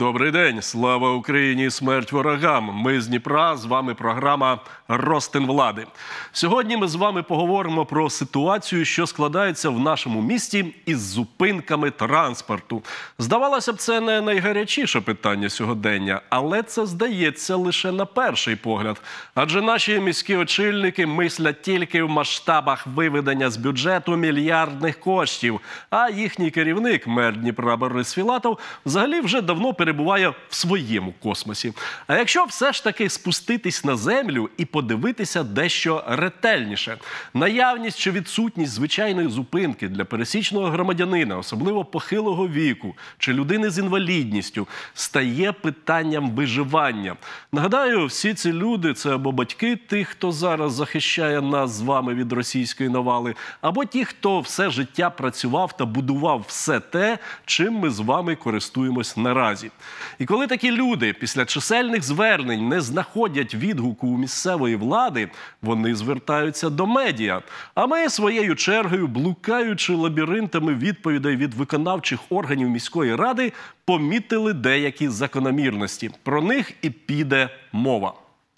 Добрий день, слава Україні, смерть ворогам. Ми з Дніпра, з вами програма «Ростин влади». Сьогодні ми з вами поговоримо про ситуацію, що складається в нашому місті із зупинками транспорту. Здавалося б, це не найгарячіше питання сьогодення, але це здається лише на перший погляд. Адже наші міські очільники мислять тільки в масштабах виведення з бюджету мільярдних коштів, а їхній керівник, мер Дніпра Борис Філатов, взагалі вже давно перебуває в своєму космосі. А якщо все ж таки спуститись на землю і подивитися дещо ретельніше, наявність чи відсутність звичайної зупинки для пересічного громадянина, особливо похилого віку, чи людини з інвалідністю, стає питанням виживання. Нагадаю, всі ці люди – це або батьки тих, хто зараз захищає нас з вами від російської навали, або ті, хто все життя працював та будував все те, чим ми з вами користуємось наразі. І коли такі люди після чисельних звернень не знаходять відгуку у місцевої влади, вони звертаються до медіа. А ми своєю чергою, блукаючи лабіринтами відповідей від виконавчих органів міської ради, помітили деякі закономірності. Про них і піде мова.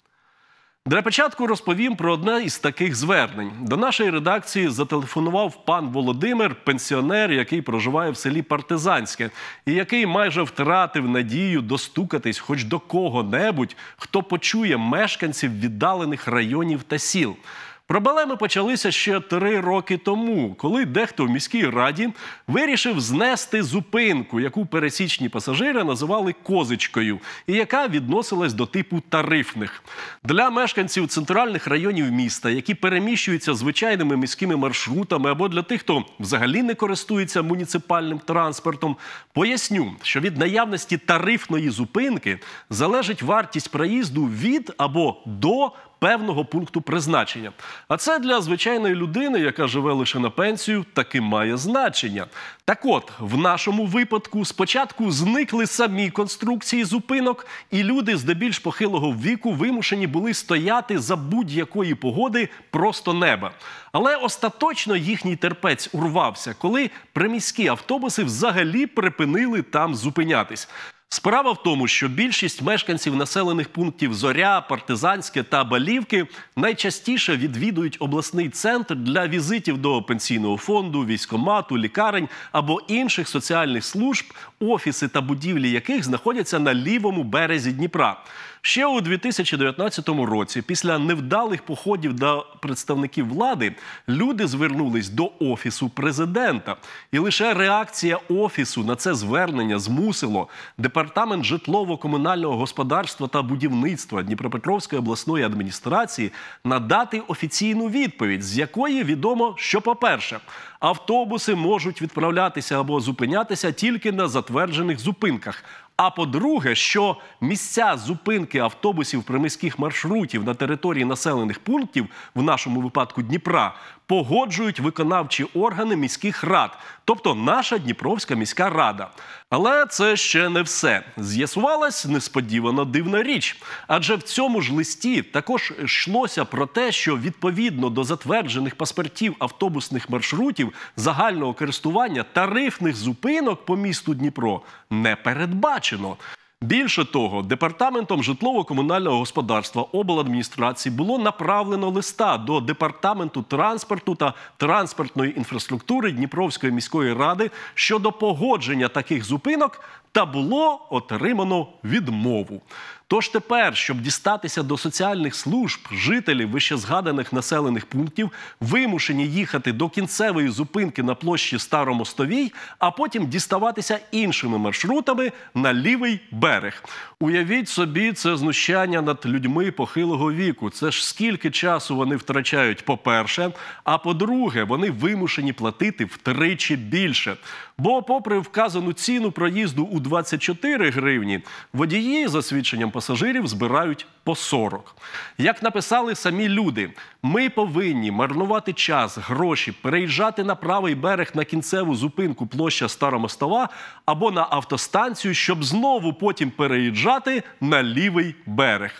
Для початку розповім про одне із таких звернень. До нашої редакції зателефонував пан Володимир, пенсіонер, який проживає в селі Партизанське, і який майже втратив надію достукатись хоч до кого-небудь, хто почує мешканців віддалених районів та сіл. Проблеми почалися ще 3 роки тому, коли дехто в міській раді вирішив знести зупинку, яку пересічні пасажири називали «козочкою», і яка відносилась до типу тарифних. Для мешканців центральних районів міста, які переміщуються звичайними міськими маршрутами, або для тих, хто взагалі не користується муніципальним транспортом, поясню, що від наявності тарифної зупинки залежить вартість проїзду від або до певного пункту призначення. А це для звичайної людини, яка живе лише на пенсію, таки має значення. Так от, в нашому випадку спочатку зникли самі конструкції зупинок, і люди здебільш похилого віку вимушені були стояти за будь-якої погоди просто неба. Але остаточно їхній терпець урвався, коли приміські автобуси взагалі припинили там зупинятись. Справа в тому, що більшість мешканців населених пунктів Зоря, Партизанське та Балівки найчастіше відвідують обласний центр для візитів до пенсійного фонду, військкомату, лікарень або інших соціальних служб, офіси та будівлі яких знаходяться на лівому березі Дніпра. Ще у 2019 році, після невдалих походів до представників влади, люди звернулись до Офісу президента. І лише реакція Офісу на це звернення змусило Департамент житлово-комунального господарства та будівництва Дніпропетровської обласної адміністрації надати офіційну відповідь, з якої відомо, що, по-перше, автобуси можуть відправлятися або зупинятися тільки на затверджених зупинках. А по-друге, що місця зупинки автобусів приміських маршрутів на території населених пунктів, в нашому випадку Дніпра, погоджують виконавчі органи міських рад, тобто наша Дніпровська міська рада. Але це ще не все. З'ясувалась несподівано дивна річ. Адже в цьому ж листі також йшлося про те, що відповідно до затверджених паспортів автобусних маршрутів загального користування тарифних зупинок по місту Дніпро не передбачено. Більше того, Департаментом житлово-комунального господарства обладміністрації було направлено листа до Департаменту транспорту та транспортної інфраструктури Дніпровської міської ради щодо погодження таких зупинок, та було отримано відмову. Тож тепер, щоб дістатися до соціальних служб, жителі вищезгаданих населених пунктів вимушені їхати до кінцевої зупинки на площі Старомостовій, а потім діставатися іншими маршрутами на лівий берег. Уявіть собі, це знущання над людьми похилого віку. Це ж скільки часу вони втрачають, по-перше, а по-друге, вони вимушені платити втричі більше. Бо попри вказану ціну проїзду у 24 гривні, водії, за свідченням пасажирів, збирають по 40. Як написали самі люди, ми повинні марнувати час, гроші, переїжджати на правий берег на кінцеву зупинку площа Старомостова або на автостанцію, щоб знову потім переїжджати на лівий берег.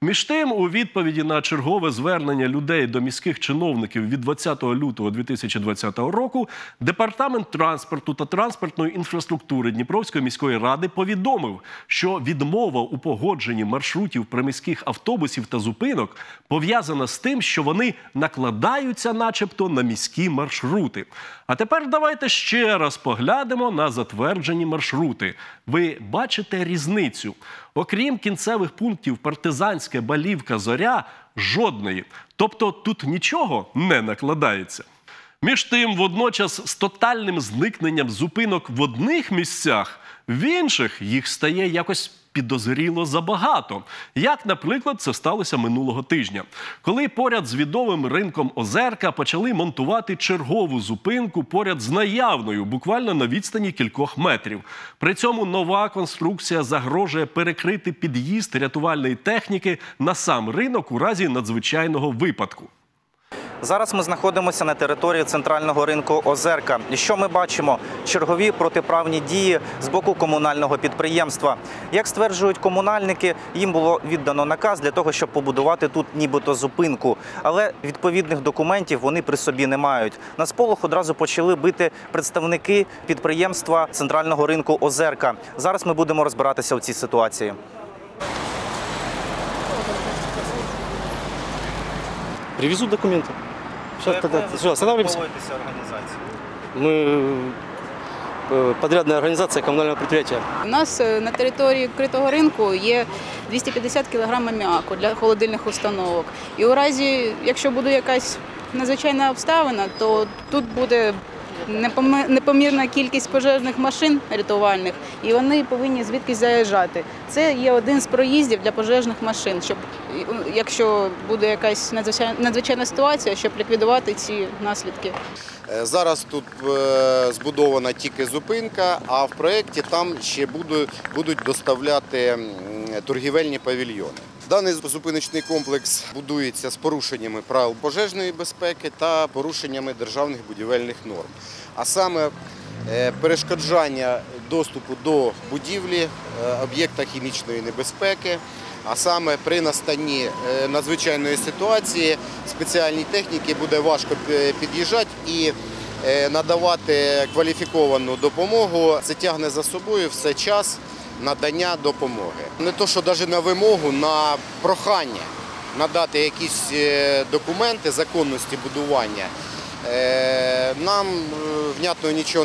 Між тим, у відповіді на чергове звернення людей до міських чиновників від 20 лютого 2020 року Департамент транспорту та транспортної інфраструктури Дніпровської міської ради повідомив, що відмова у погодженні маршрутів приміських автобусів та зупинок пов'язана з тим, що вони накладаються начебто на міські маршрути. А тепер давайте ще раз поглянемо на затверджені маршрути. Ви бачите різницю? Окрім кінцевих пунктів Партизанське, Балівка, Зоря – жодної. Тобто тут нічого не накладається. Між тим, водночас з тотальним зникненням зупинок в одних місцях, в інших їх стає якось підозріло забагато. Як, наприклад, це сталося минулого тижня, коли поряд з відомим ринком Озерка почали монтувати чергову зупинку поряд з наявною, буквально на відстані кількох метрів. При цьому нова конструкція загрожує перекрити під'їзд рятувальної техніки на сам ринок у разі надзвичайного випадку. Зараз ми знаходимося на території центрального ринку Озерка. І що ми бачимо? Чергові протиправні дії з боку комунального підприємства. Як стверджують комунальники, їм було віддано наказ для того, щоб побудувати тут нібито зупинку. Але відповідних документів вони при собі не мають. На сполох одразу почали бити представники підприємства центрального ринку Озерка. Зараз ми будемо розбиратися у цій ситуації. Привезут документы. Сейчас тогда останавливаемся. Мы подрядная организация коммунального предприятия. У нас на території відкритого ринку є 250 кг аміаку для холодильних установок. І у разі, якщо буде якась надзвичайна обставина, то тут буде непомірна кількість пожежних машин рятувальних, і вони повинні звідкись заїжджати. Це є один з проїздів для пожежних машин, щоб, якщо буде якась надзвичайна ситуація, щоб ліквідувати ці наслідки. Зараз тут збудована тільки зупинка, а в проєкті там ще будуть доставляти торгівельні павільйони. Даний зупиночний комплекс будується з порушеннями правил пожежної безпеки та порушеннями державних будівельних норм. А саме перешкоджання доступу до будівлі, об'єкта хімічної небезпеки, а саме при настанні надзвичайної ситуації спеціальній техніці буде важко під'їжджати і надавати кваліфіковану допомогу. Це тягне за собою все час надання допомоги. Не то, що навіть на вимогу, на прохання надати якісь документи законності будування. Нам внятно нічого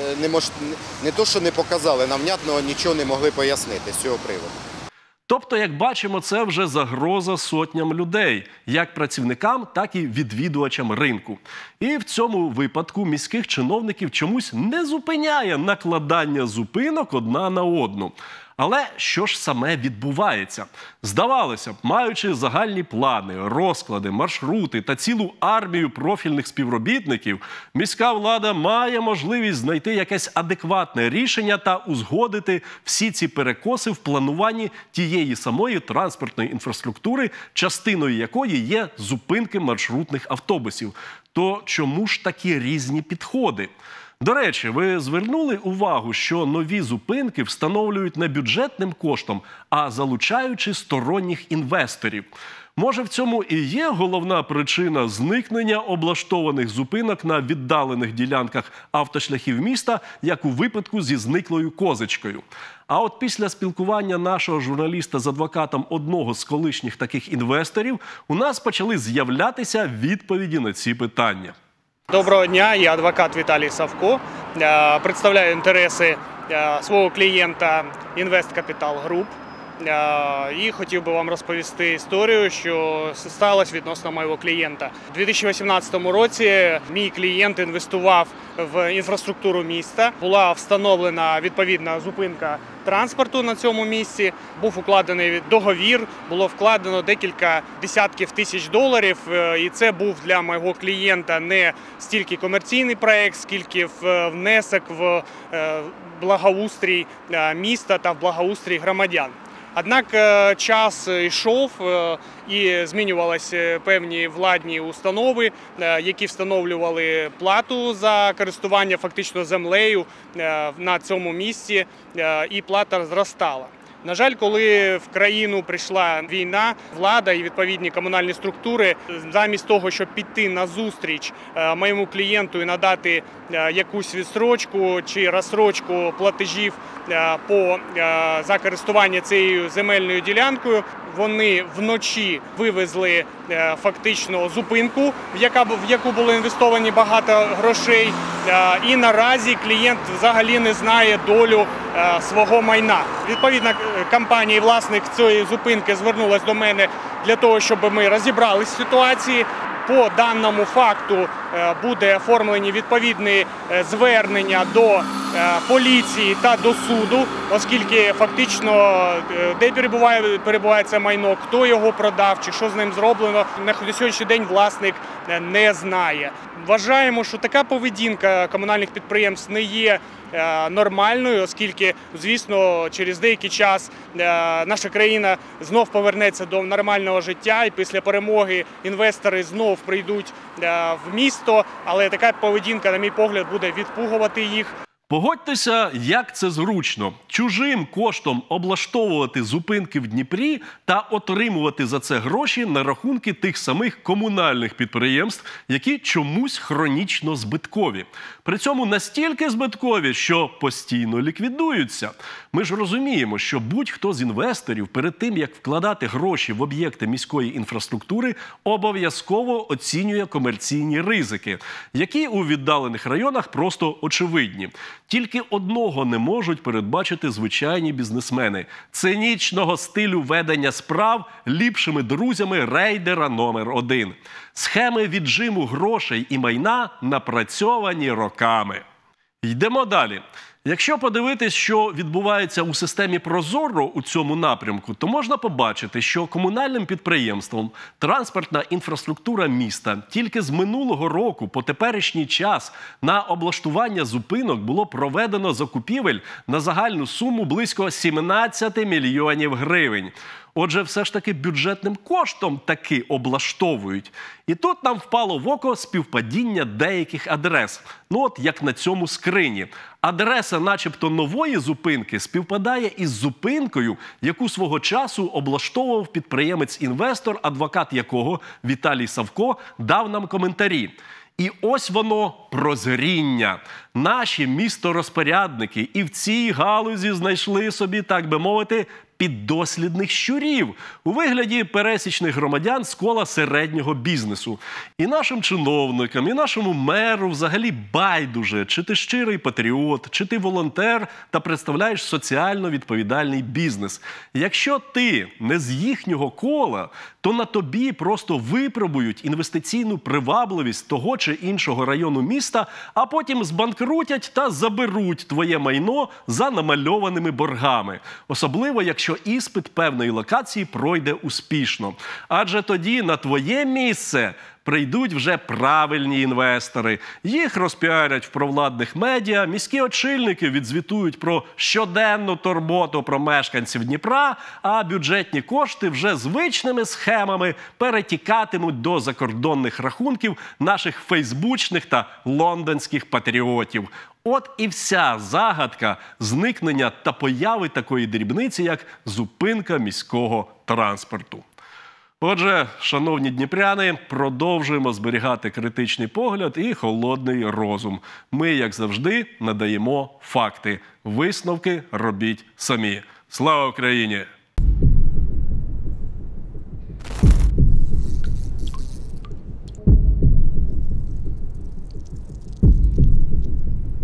не то, що не показали, нам внятно нічого не могли пояснити з цього приводу. Тобто, як бачимо, це вже загроза сотням людей, як працівникам, так і відвідувачам ринку. І в цьому випадку міських чиновників чомусь не зупиняє накладання зупинок одна на одну. Але що ж саме відбувається? Здавалося б, маючи загальні плани, розклади, маршрути та цілу армію профільних співробітників, міська влада має можливість знайти якесь адекватне рішення та узгодити всі ці перекоси в плануванні тієї самої транспортної інфраструктури, частиною якої є зупинки маршрутних автобусів. То чому ж такі різні підходи? До речі, ви звернули увагу, що нові зупинки встановлюють не бюджетним коштом, а залучаючи сторонніх інвесторів. Може, в цьому і є головна причина зникнення облаштованих зупинок на віддалених ділянках автошляхів міста, як у випадку зі зниклою козочкою. А от після спілкування нашого журналіста з адвокатом одного з колишніх таких інвесторів у нас почали з'являтися відповіді на ці питання. Доброго дня, я адвокат Віталій Савко, представляю інтереси свого клієнта Invest Capital Group. І хотів би вам розповісти історію, що сталося відносно моєго клієнта. У 2018 році мій клієнт інвестував в інфраструктуру міста. Була встановлена відповідна зупинка транспорту на цьому місці. Був укладений договір, було вкладено декілька десятків тисяч доларів. І це був для мого клієнта не стільки комерційний проєкт, скільки внесок в благоустрій міста та в благоустрій громадян. Однак час йшов і змінювалися певні владні установи, які встановлювали плату за користування фактично землею на цьому місці, і плата зростала. На жаль, коли в країну прийшла війна, влада і відповідні комунальні структури, замість того, щоб піти на зустріч моєму клієнту і надати якусь відстрочку чи розстрочку платежів за користування цією земельною ділянкою, вони вночі вивезли фактично зупинку, в яку було інвестовані багато грошей, і наразі клієнт взагалі не знає долю свого майна. Відповідно, компанія і власник цієї зупинки звернулась до мене для того, щоб ми розібралися в ситуації. По даному факту буде оформлені відповідні звернення до поліції та до суду, оскільки фактично де перебуває це майно, хто його продав чи що з ним зроблено, на сьогоднішній день власник не знає. Вважаємо, що така поведінка комунальних підприємств не є нормальною, оскільки, звісно, через деякий час наша країна знов повернеться до нормального життя, і після перемоги інвестори знов прийдуть в місто, але така поведінка, на мій погляд, буде відпугувати їх. Погодьтеся, як це зручно. Чужим коштом облаштовувати зупинки в Дніпрі та отримувати за це гроші на рахунки тих самих комунальних підприємств, які чомусь хронічно збиткові. При цьому настільки збиткові, що постійно ліквідуються. Ми ж розуміємо, що будь-хто з інвесторів перед тим, як вкладати гроші в об'єкти міської інфраструктури, обов'язково оцінює комерційні ризики, які у віддалених районах просто очевидні. Тільки одного не можуть передбачити звичайні бізнесмени – цинічного стилю ведення справ ліпшими друзями рейдера номер 1. Схеми віджиму грошей і майна напрацьовані роками. Йдемо далі. Якщо подивитись, що відбувається у системі ProZorro у цьому напрямку, то можна побачити, що комунальним підприємством транспортна інфраструктура міста тільки з минулого року по теперішній час на облаштування зупинок було проведено закупівель на загальну суму близько 17 мільйонів гривень. Отже, все ж таки бюджетним коштом таки облаштовують. І тут нам впало в око співпадіння деяких адрес. Ну от як на цьому скрині. Адреса начебто нової зупинки співпадає із зупинкою, яку свого часу облаштовував підприємець-інвестор, адвокат якого Віталій Савко дав нам коментарі. І ось воно прозріння. Наші місторозпорядники і в цій галузі знайшли собі, так би мовити, піддослідних щурів у вигляді пересічних громадян з кола середнього бізнесу. І нашим чиновникам, і нашому меру взагалі байдуже, чи ти щирий патріот, чи ти волонтер та представляєш соціально відповідальний бізнес. Якщо ти не з їхнього кола, то на тобі просто випробують інвестиційну привабливість того чи іншого району міста, а потім збанкрутять та заберуть твоє майно за намальованими боргами. Особливо, якщо іспит певної локації пройде успішно. Адже тоді на твоє місце прийдуть вже правильні інвестори. Їх розпіарять в провладних медіа, міські очільники відзвітують про щоденну турботу про мешканців Дніпра, а бюджетні кошти вже звичними схемами перетікатимуть до закордонних рахунків наших фейсбучних та лондонських патріотів. От і вся загадка зникнення та появи такої дрібниці, як зупинка міського транспорту. Отже, шановні дніпряни, продовжуємо зберігати критичний погляд і холодний розум. Ми, як завжди, надаємо факти. Висновки робіть самі. Слава Україні!